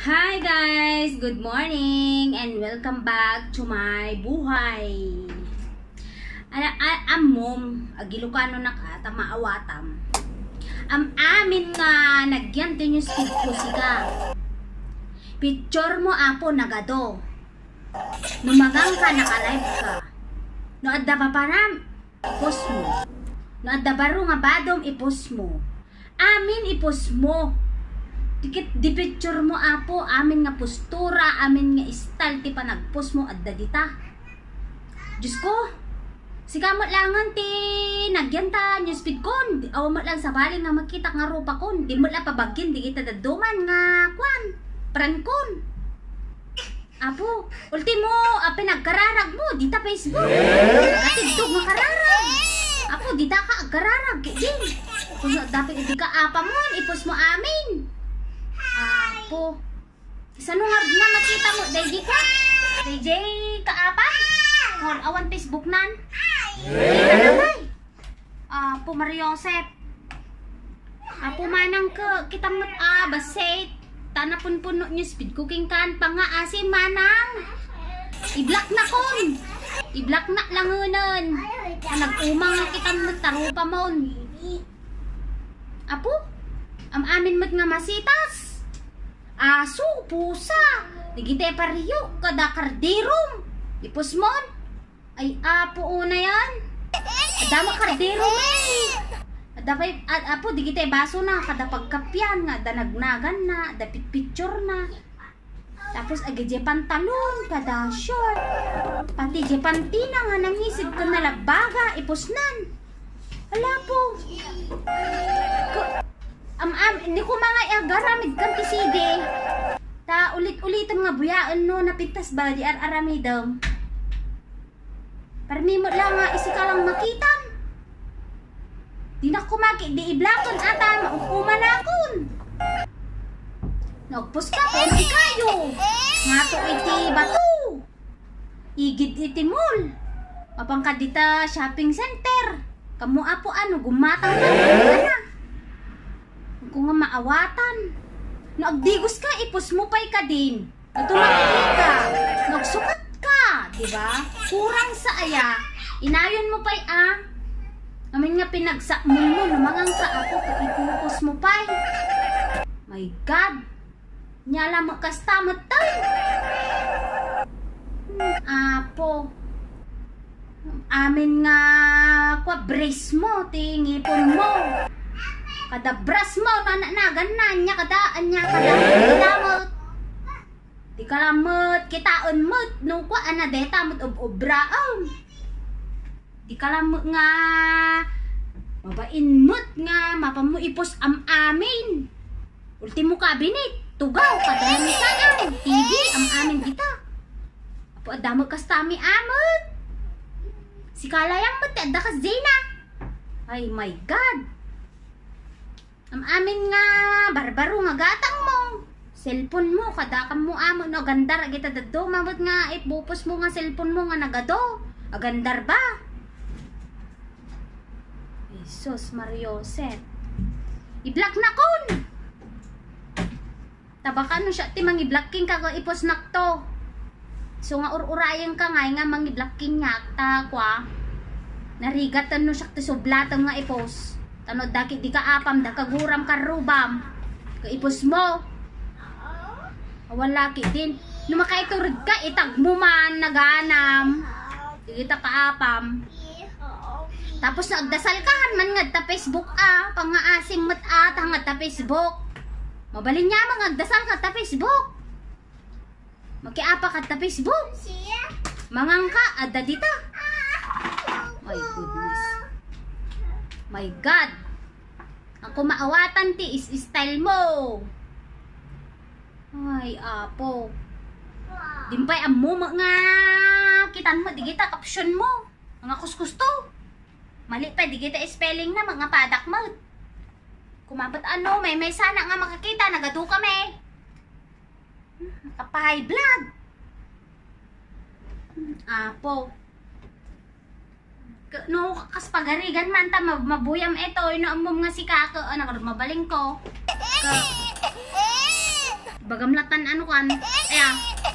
Hi guys! Good morning and welcome back to my buhay. Mom, agilukano na ka, tamaawatam. Amin nga, nagyan din yung speed ko sika. Picture mo apo nagado. Numagang ka, naka-live ka. No adda pa param, ipos mo. No adda baro nga badom, ipos mo. Amin, ipos mo. Di picture mo apo, amin nga postura, amin nga style, ti pa nagpost mo adda dita. Diyos ko, sikamot langan ti nagyan ta yung speed kon. Awa mo lang sa baling nga makita nga rupa kon. Di mo lang pabagin, di kita daduman nga kwan, pran kon. Apo, ultimo, pinagkararag mo, dita Facebook. Atidtog nga kararag. Apo, dita ka agkararag, din. Kung dapat di ka apa mo, ipos mo amin. Apo, isa nung nga makita mo, DJ ka? DJ kaapa? Or awan Facebook nan? Apo, Mario Joseph. Apo, manang ka, kita mo't basit. Tanapun puno nyo speed cooking kan, pa nga asim manang. I-block na kon. I-block na langunan. Nag-umang kita mo't tarupa mo. Apo, amin mo't nga masitas. Aso, pusa, digite pariyo, kada kardirom. Ipos mon. Ay, apo una yan. Adama kardirom eh. Adapay, apo, digite baso na, kada pagkapyan nga, danagnagan na, dapit picture na. Tapos, agad pantalon, kada short. Pati je pantina nga, nangisig ko na labaga, ipos nan. Ala po. Hindi ko mga agaramid kan tiside. Ta ulit-ulitan nga buyaan no napintas ba di aramidam. Parmi mo lang nga isika lang makitan. Di na kumaki di iblakon ata maukuman akon. Nagpus ka po di kayo. Nga to iti bato. Igid iti mall. Mapang kadita shopping center. Kamu apo ano gumatang na. Kung nga maawatan. Nagdigos ka, ipos mo pa'y ka din. Natulaki ka. Nagsukat ka. Diba? Kurang sa aya. Inayon mo pa'y Amin nga pinagsak mo lumangang ka ako ka ipupos mo pa'y. My God. Nyala makastamat tayo. Apo. Amin nga kwa brace mo, tingipon mo. Kada bras mo, nananagan niya, kada kalamot. Di kalamot, kitaon mo, nung kwa, deta mo't obraon. Di kalamot nga, mabain mo't nga, mapamu ipos amin. Ultimo kabinet, tugaw, kadamitaan, TV, amin kita. Apo, adamot kastami amot. Si kalayang mo't, adda ka zina. Ay, my God. Amin nga, barbaro nga gatang mo. Cellphone mo, kadakam mo amo, no, agandar, kita dado, mamot nga, ipupos mo nga cellphone mo nga nagado. Agandar ba? Jesus, Mario Joseph. I-block na kon. Tabakan no siya, timang i-blocking ka, ipos nak to. So nga ururayan ka nga mangi-blocking niya, kwa. Narigatan no siya, sublatan nga ipos. Tanod dakit di ka apam, dakaguram ka rubam. Kaipos mo. Wala ki din. Numakaiturod ka, itag mo man, naganam. Di kita ka apam. Tapos nagdasal ka, man nga ta Facebook pangaasim mat hangad ta Facebook. Mabalin niya magdasal ka ta Facebook. Makiapa ka ta Facebook. Mangang ka, adda dita. My goodness. My God. Ang kumaawatan ti is style mo. Ay, apo. Dimpay amo nga kitan mo, di kita caption mo. Mga kuskus to. Mali pa, di kita spelling na mga padak mo. Kumabat may sana nga makakita, nagadu kami. Kapahay blood. Apo. No, kas pagarigan man ta mabuyam ito ino amom nga si kako mabaling ko Bagamlatan ano kan. Aya.